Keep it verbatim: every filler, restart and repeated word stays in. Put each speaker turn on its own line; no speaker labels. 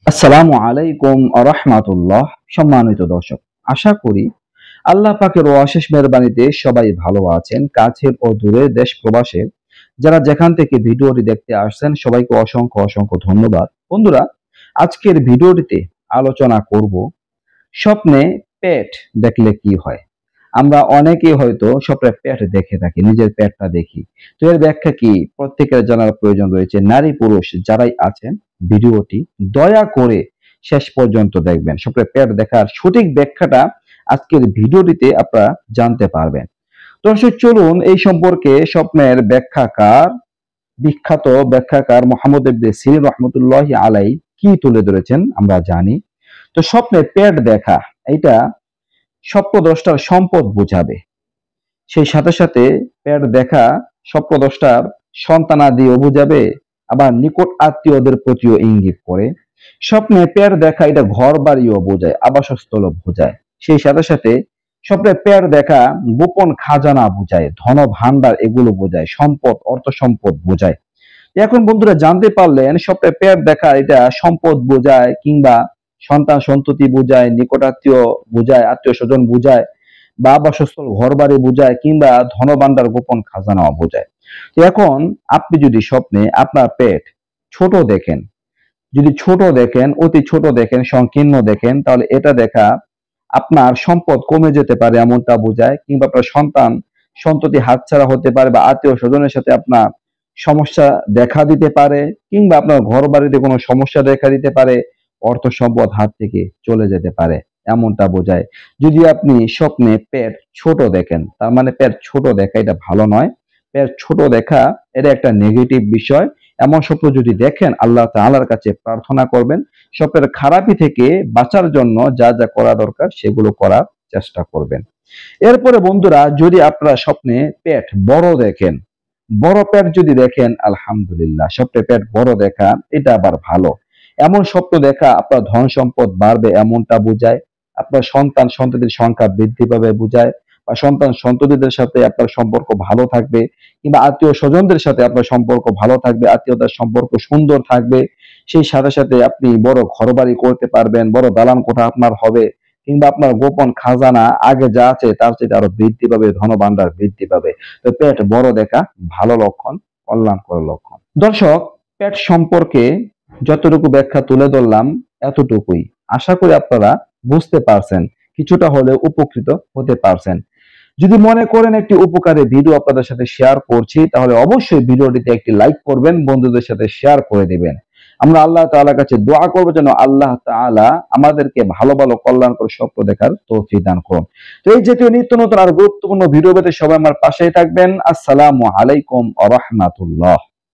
আসসালামু আলাইকুম আ রাহমাতুল্লাহ। সম্মানিত দর্শক, আশা করি আল্লাহ পাকের অশেষ মেহেরবানিতে সবাই ভালো আছেন। কাছের ও দূরের দেশ প্রবাসে যারা যেখান থেকে ভিডিওটি দেখতে আসছেন সবাইকে অসংখ্য অসংখ্য ধন্যবাদ। বন্ধুরা, আজকের ভিডিওটিতে আলোচনা করব স্বপ্নে পেট দেখলে কি হয়। আমরা অনেকেই হয়তো স্বপ্নে পেট দেখে থাকি, নিজের পেটটা দেখি। তো এর ব্যাখ্যা কি প্রত্যেকের জানার প্রয়োজন রয়েছে। নারী পুরুষ যারাই আছেন ভিডিওটি দয়া করে শেষ পর্যন্ত দেখবেন। স্বপ্নে পেট দেখার সঠিক ব্যাখ্যাটা আজকের ভিডিওটিতে আপনারা জানতে পারবেন। দর্শক, চলুন এই সম্পর্কে স্বপ্নের ব্যাখ্যাকার বিখ্যাত ব্যাখ্যাকার মোহাম্মদ ইবনে সিরিন রহমতুল্লাহি আলাই কি তুলে ধরেছেন আমরা জানি। তো স্বপ্নে পেট দেখা এটা স্বপ্নদ্রষ্টার সম্পদ বোঝাবে। সেই সাথে সাথে পেট দেখা স্বপ্নদ্রষ্টার সন্তানাদিও বোঝাবে, আবার নিকট আত্মীয়দের প্রতিও ইঙ্গিত করে। স্বপ্নে পেট দেখা এটা ঘর বাড়িও বোঝায়, আবাসস্থলও বোঝায়। সেই সাথে সাথে স্বপ্নে পেট দেখা গোপন খাজানা বোঝায়, ধন ভান্ডার এগুলো বোঝায়, সম্পদ অর্থ সম্পদ বোঝায়। এখন বন্ধুরা জানতে পারলেন স্বপ্নে পেট দেখা এটা সম্পদ বোঝায়, কিংবা সন্তান সন্ততি বোঝায়, নিকটাত্মীয় বোঝায়, আত্মীয় স্বজন বোঝায়, বা বাসস্থল ঘর বাড়ি বোঝায়, কিংবা ধনভাণ্ডার গোপন খাজানাও বোঝায়। তো এখন আপনি যদি স্বপ্নে আপনার পেট ছোট দেখেন, যদি ছোট দেখেন, অতি ছোট দেখেন, সংকীর্ণ দেখেন, তাহলে এটা দেখা আপনার সম্পদ কমে যেতে পারে এমনটা বোঝায়, কিংবা আপনার সন্তান সন্ততি হাতছাড়া হতে পারে, বা আত্মীয় স্বজনের সাথে আপনার সমস্যা দেখা দিতে পারে, কিংবা আপনার ঘর বাড়িতে কোনো সমস্যা দেখা দিতে পারে, অর্থ সম্পদ হাত থেকে চলে যেতে পারে এমনটা বোঝায়। যদি আপনি স্বপ্নে পেট ছোট দেখেন, তার মানে পেট ছোট দেখা এটা ভালো নয়। পেট ছোট দেখা এটা একটা নেগেটিভ বিষয়। এমন স্বপ্ন যদি দেখেন, আল্লাহ তাআলার কাছে প্রার্থনা করবেন, স্বপ্নের খারাপি থেকে বাঁচার জন্য যা যা করা দরকার সেগুলো করার চেষ্টা করবেন। এরপরে বন্ধুরা, যদি আপনারা স্বপ্নে পেট বড় দেখেন, বড় পেট যদি দেখেন, আলহামদুলিল্লাহ, স্বপ্নে পেট বড় দেখা এটা আবার ভালো। এমন স্বপ্ন দেখা আপনার ধন সম্পদ বাড়বে এমনটা বোঝায়, আপনার সন্তান সন্ততির সংখ্যা বৃদ্ধি পাবে বোঝায়, বা সন্তান সন্ততিদের সাথে আপনার সম্পর্ক ভালো থাকবে, কিংবা আত্মীয় স্বজনদের সাথে আপনার সম্পর্ক ভালো থাকবে, আত্মীয়তার সম্পর্ক সুন্দর থাকবে। সেই সাথে সাথে আপনি বড় ঘরবাড়ি করতে পারবেন, বড় দালান কোঠা আপনার হবে, কিংবা আপনার গোপন খাজানা আগে যা আছে তার চেয়ে আরো বৃদ্ধি পাবে, ধন ভাণ্ডার বৃদ্ধি পাবে। তো পেট বড় দেখা ভালো লক্ষণ, কল্যাণকর লক্ষণ। দর্শক, পেট সম্পর্কে যতটুকু ব্যাখ্যা তুলে ধরলাম এতটুকুই। আশা করি আপনারা বুঝতে পারছেন, কিছুটা হলেও উপকৃত হতে পারছেন। যদি মনে করেন একটি উপকারী ভিডিও আপনাদের সাথে শেয়ার করছি, তাহলে অবশ্যই ভিডিওটিতে একটি লাইক করবেন, বন্ধুদের সাথে শেয়ার করে দিবেন। আমরা আল্লাহ তাআলার কাছে দোয়া করব যেন আল্লাহ তাআলা আমাদেরকে ভালো ভালো কল্যাণকর স্বপ্ন দেখার তৌফিক দান করুন। তো এই জাতীয় নিত্য নতুন আর গুরুত্বপূর্ণ ভিডিও পেতে সবাই আমার পাশেই থাকবেন। আসসালামু আলাইকুম ওয়া রাহমাতুল্লাহ।